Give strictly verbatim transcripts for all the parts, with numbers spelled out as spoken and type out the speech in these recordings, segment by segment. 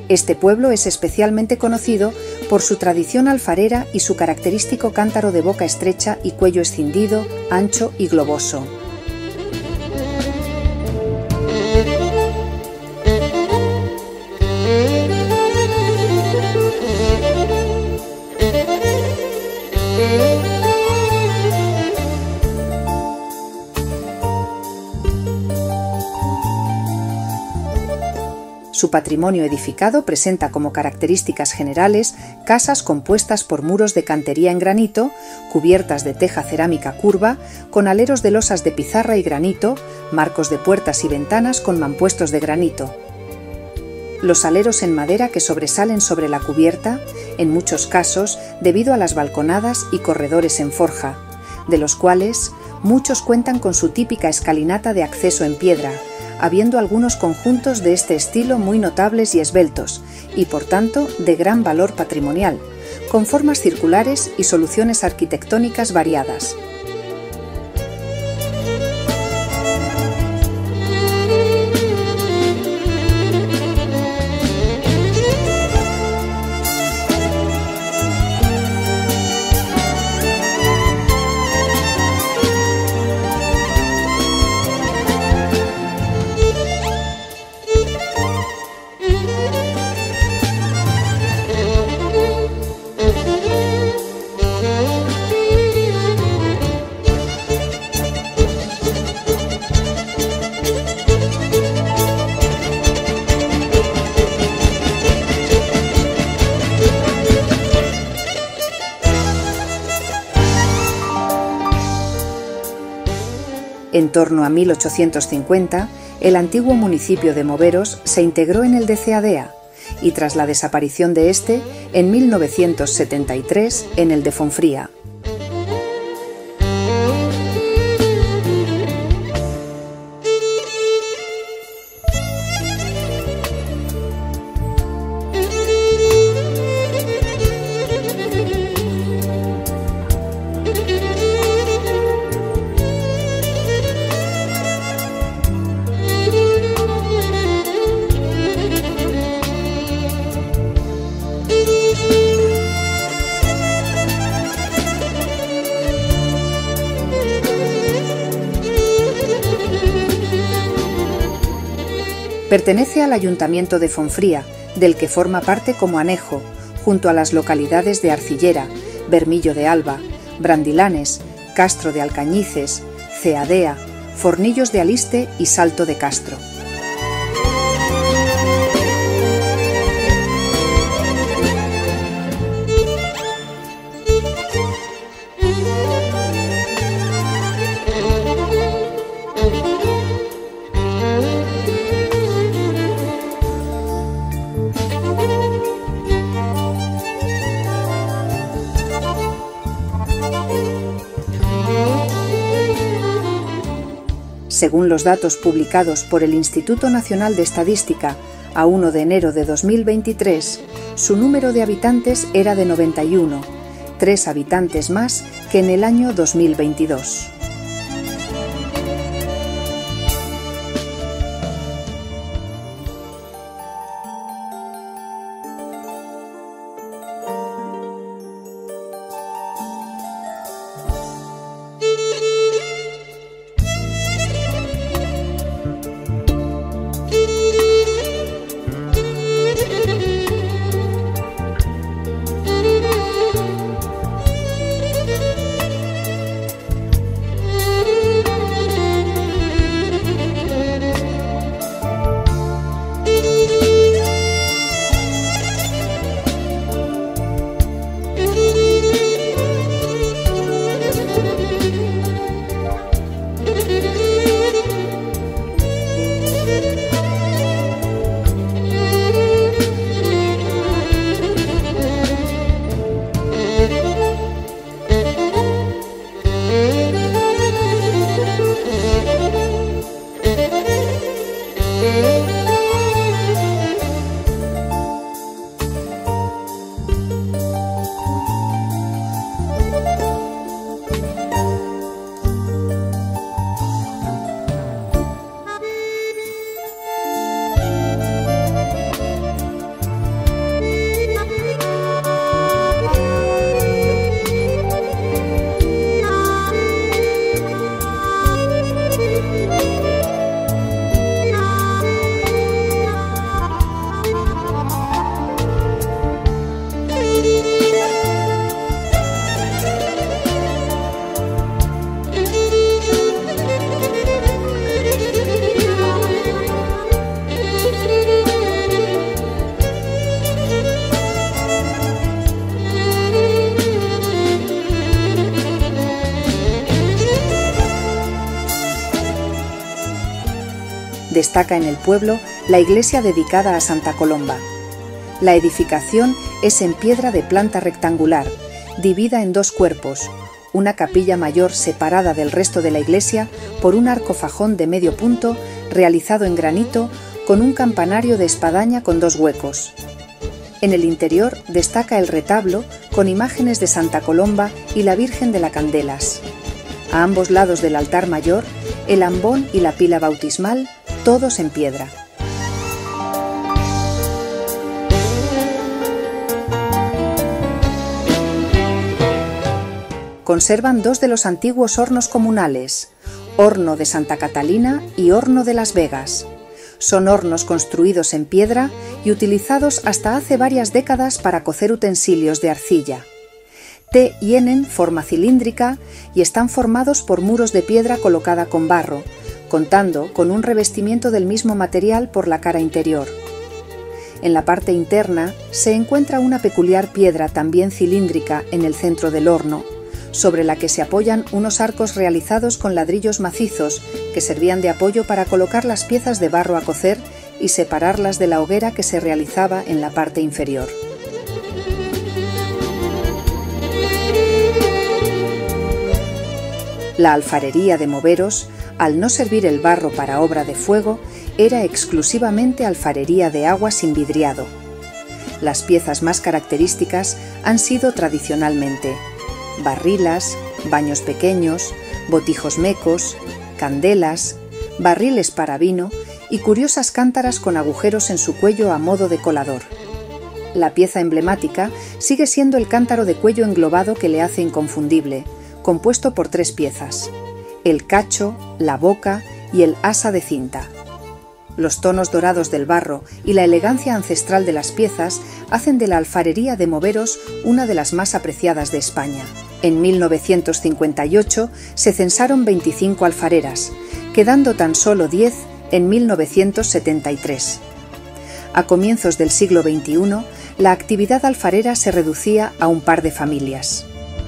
Este pueblo es especialmente conocido por su tradición alfarera y su característico cántaro de boca estrecha y cuello escindido, ancho y globoso. Su patrimonio edificado presenta como características generales casas compuestas por muros de cantería en granito, cubiertas de teja cerámica curva, con aleros de losas de pizarra y granito, marcos de puertas y ventanas con mampuestos de granito. Los aleros en madera que sobresalen sobre la cubierta, en muchos casos debido a las balconadas y corredores en forja, de los cuales muchos cuentan con su típica escalinata de acceso en piedra, habiendo algunos conjuntos de este estilo muy notables y esbeltos, y por tanto de gran valor patrimonial, con formas circulares y soluciones arquitectónicas variadas. En torno a mil ochocientos cincuenta, el antiguo municipio de Moveros se integró en el de Ceadea y tras la desaparición de este, en mil novecientos setenta y tres, en el de Fonfría. Pertenece al Ayuntamiento de Fonfría, del que forma parte como anejo, junto a las localidades de Arcillera, Bermillo de Alba, Brandilanes, Castro de Alcañices, Ceadea, Fornillos de Aliste y Salto de Castro. Según los datos publicados por el Instituto Nacional de Estadística a primero de enero de dos mil veintitrés, su número de habitantes era de noventa y uno, tres habitantes más que en el año dos mil veintidós. Destaca en el pueblo la iglesia dedicada a Santa Colomba. La edificación es en piedra de planta rectangular, dividida en dos cuerpos, una capilla mayor separada del resto de la iglesia por un arco fajón de medio punto realizado en granito con un campanario de espadaña con dos huecos. En el interior destaca el retablo con imágenes de Santa Colomba y la Virgen de las Candelas. A ambos lados del altar mayor, el ambón y la pila bautismal, todos en piedra. Conservan dos de los antiguos hornos comunales, Horno de Santa Catalina y Horno de Las Vegas. Son hornos construidos en piedra y utilizados hasta hace varias décadas para cocer utensilios de arcilla. Tienen forma cilíndrica y están formados por muros de piedra colocada con barro, contando con un revestimiento del mismo material por la cara interior. En la parte interna se encuentra una peculiar piedra también cilíndrica en el centro del horno, sobre la que se apoyan unos arcos realizados con ladrillos macizos que servían de apoyo para colocar las piezas de barro a cocer y separarlas de la hoguera que se realizaba en la parte inferior. La alfarería de Moveros, al no servir el barro para obra de fuego, era exclusivamente alfarería de agua sin vidriado. Las piezas más características han sido tradicionalmente barrilas, baños pequeños, botijos mecos, candelas, barriles para vino y curiosas cántaras con agujeros en su cuello a modo de colador. La pieza emblemática sigue siendo el cántaro de cuello englobado que le hace inconfundible, compuesto por tres piezas: el cacho, la boca y el asa de cinta. Los tonos dorados del barro y la elegancia ancestral de las piezas hacen de la alfarería de Moveros una de las más apreciadas de España. En mil novecientos cincuenta y ocho se censaron veinticinco alfareras, quedando tan solo diez en mil novecientos setenta y tres. A comienzos del siglo veintiuno, la actividad alfarera se reducía a un par de familias.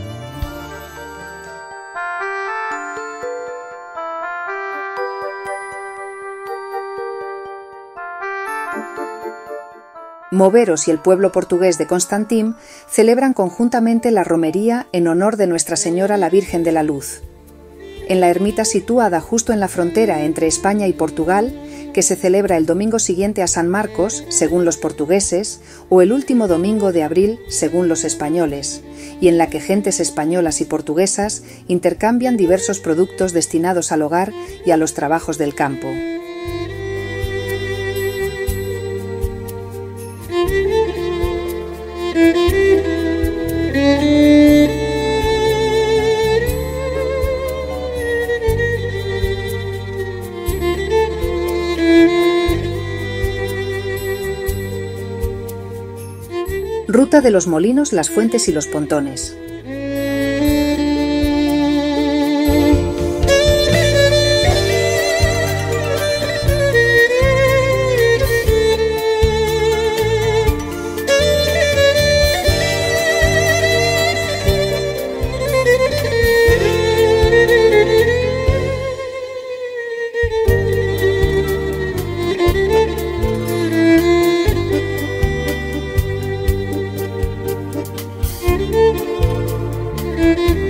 Moveros y el pueblo portugués de Constantín celebran conjuntamente la romería en honor de Nuestra Señora la Virgen de la Luz. En la ermita situada justo en la frontera entre España y Portugal, que se celebra el domingo siguiente a San Marcos, según los portugueses, o el último domingo de abril, según los españoles, y en la que gentes españolas y portuguesas intercambian diversos productos destinados al hogar y a los trabajos del campo. Ruta de los molinos, las fuentes y los pontones. Thank you.